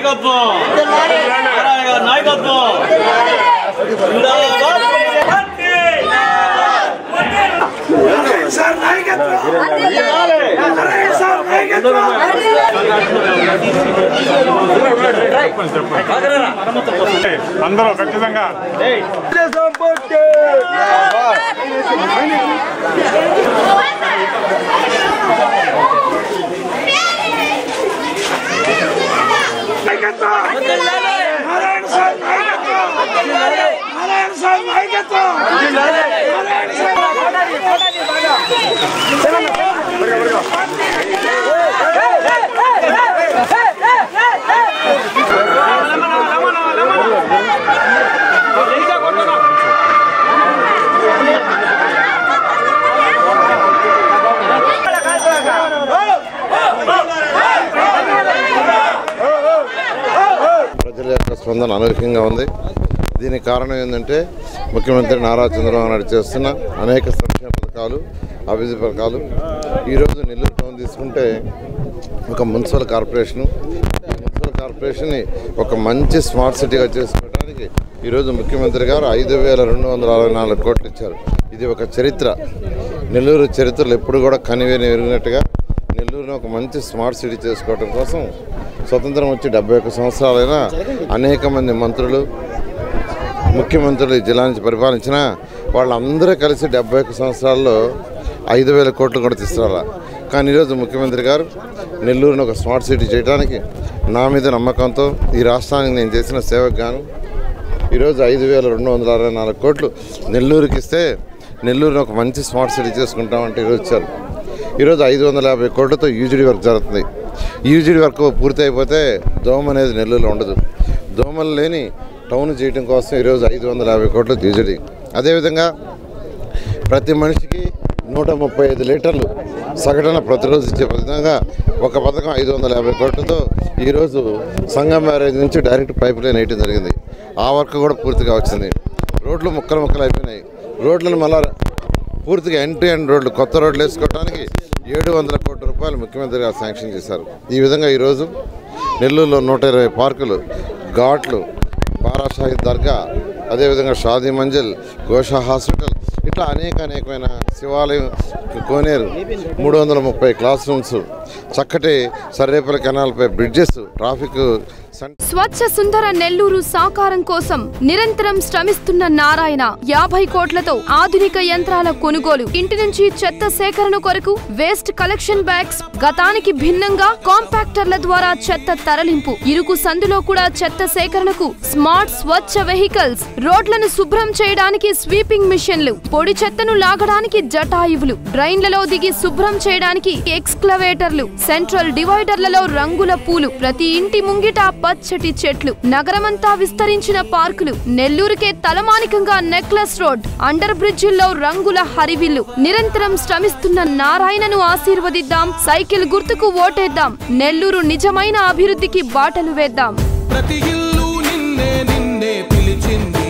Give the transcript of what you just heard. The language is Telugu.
నాయకత్వం నాయకత్వం అందరూ ఖచ్చితంగా ప్రజల యొక్క స్పందన అనూహ్యంగా ఉంది. దీనికి కారణం ఏంటంటే ముఖ్యమంత్రి నారా చంద్రబాబు నాయుడు చేస్తున్న అనేక సంక్షేమ పథకాలు, అభివృద్ధి పథకాలు. ఈరోజు నెల్లూరు టౌన్ తీసుకుంటే ఒక మున్సిపల్ కార్పొరేషన్ని ఒక మంచి స్మార్ట్ సిటీగా చేసుకోవడానికి ఈరోజు ముఖ్యమంత్రి గారు 5,264 కోట్లు ఇచ్చారు. ఇది ఒక చరిత్ర. నెల్లూరు చరిత్రలో ఎప్పుడు కూడా కనివేని ఎరిగినట్టుగా నెల్లూరుని ఒక మంచి స్మార్ట్ సిటీ చేసుకోవడం కోసం స్వతంత్రం వచ్చి 71 సంవత్సరాలైనా అనేక మంది మంత్రులు, ముఖ్యమంత్రులు ఈ జిల్లా నుంచి పరిపాలించిన వాళ్ళందరూ కలిసి 71 సంవత్సరాల్లో 5,000 కోట్లు కూడా తీసుకురాలా. కానీ ఈరోజు ముఖ్యమంత్రి గారు నెల్లూరుని ఒక స్మార్ట్ సిటీ చేయడానికి నా మీద నమ్మకంతో ఈ రాష్ట్రానికి నేను చేసిన సేవకు గాను ఈరోజు 5,264 కోట్లు నెల్లూరుకి ఇస్తే నెల్లూరుని ఒక మంచి స్మార్ట్ సిటీ చేసుకుంటామంటే ఈరోజు ఇచ్చారు. ఈరోజు 550 కోట్లతో యూజీడీ వర్క్ జరుగుతుంది. యూజీడీ వర్క్ పూర్తి అయిపోతే దోమ అనేది నెల్లూరులో ఉండదు. దోమలు లేని టౌన్ చేయడం కోసం ఈరోజు 550 కోట్లు యూజీడీ. అదేవిధంగా ప్రతి మనిషికి 135 లీటర్లు సగటున ప్రతిరోజు ఇచ్చే విధంగా ఒక పథకం 550 కోట్లతో ఈరోజు సంగం బ్యారేజ్ నుంచి డైరెక్ట్ పైప్ లైన్ వేయడం జరిగింది. ఆ వర్క్ కూడా పూర్తిగా వచ్చింది. రోడ్లు ముక్కలు అయిపోయినాయి. రోడ్లను మళ్ళా పూర్తిగా ఎండ్ టు ఎండ్ రోడ్లు, కొత్త రోడ్లు వేసుకోవడానికి 700 కోట్ల రూపాయలు ముఖ్యమంత్రి గారు శాంక్షన్ చేశారు. ఈ విధంగా ఈరోజు నెల్లూరులో 120 పార్కులు, ఘాట్లు, బారాషాహిద్ దర్గా, అదేవిధంగా షాదీ మంజిల్, గోషా హాస్పిటల్, ఇట్లా అనేకమైన శివాలయం, కోనేరు, 330 క్లాస్ రూమ్స్, చక్కటి సర్వేపల్లి కెనాల్పై బ్రిడ్జెస్, ట్రాఫిక్. స్వచ్ఛ సుందర నెల్లూరు సాకారం కోసం నిరంతరం శ్రమిస్తున్న నారాయణ 50 కోట్లతో ఆధునిక యంత్రాల కొనుగోలు, ఇంటి నుంచి చెత్త సేకరణ కొరకు వేస్ట్ కలెక్షన్ బ్యాగ్స్, గతానికి భిన్నంగా కాంపాక్టర్ల ద్వారా చెత్త తరలింపు, ఇరుకు సందులో కూడా చెత్త సేకరణకు స్మార్ట్ స్వచ్ఛ వెహికల్స్, రోడ్లను శుభ్రం చేయడానికి స్వీపింగ్ మిషన్లు, పొడి చెత్తను లాగడానికి జటాయువులు, డ్రైన్లలో దిగి శుభ్రం చేయడానికి ఎక్స్క్లవేటర్లు, సెంట్రల్ డివైడర్లలో రంగుల పూలు, ప్రతి ఇంటి ముంగిట పచ్చటి చెట్లు, నగరమంతా విస్తరించిన పార్కులు, నెల్లూరుకే తలమానికంగా నెక్లెస్ రోడ్, అండర్ బ్రిడ్జిల్లో రంగుల హరివిల్లు. నిరంతరం శ్రమిస్తున్న నారాయణను ఆశీర్వదిద్దాం, సైకిల్ గుర్తుకు ఓటేద్దాం, నెల్లూరు నిజమైన అభివృద్ధికి బాటలు వేద్దాం. ప్రతి ఇల్లు నిన్నే పిలిచింది.